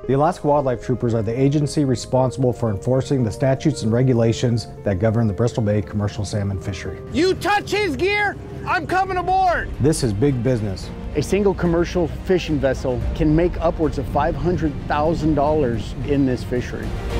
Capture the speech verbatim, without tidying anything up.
The Alaska Wildlife Troopers are the agency responsible for enforcing the statutes and regulations that govern the Bristol Bay commercial salmon fishery. You touch his gear, I'm coming aboard! This is big business. A single commercial fishing vessel can make upwards of five hundred thousand dollars in this fishery.